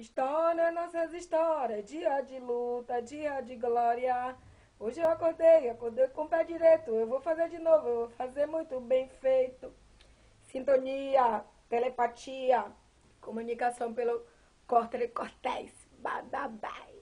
História, nossas histórias, dia de luta, dia de glória. Hoje eu acordei com o pé direito. Eu vou fazer de novo, eu vou fazer muito bem feito. Sintonia, telepatia, comunicação pelo córtex, cortéis, bye, bye, bye.